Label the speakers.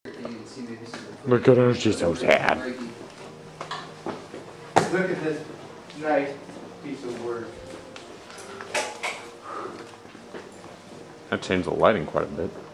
Speaker 1: Look at her, she's so sad.
Speaker 2: Look at this nice piece of work.
Speaker 1: That changed the lighting quite a bit.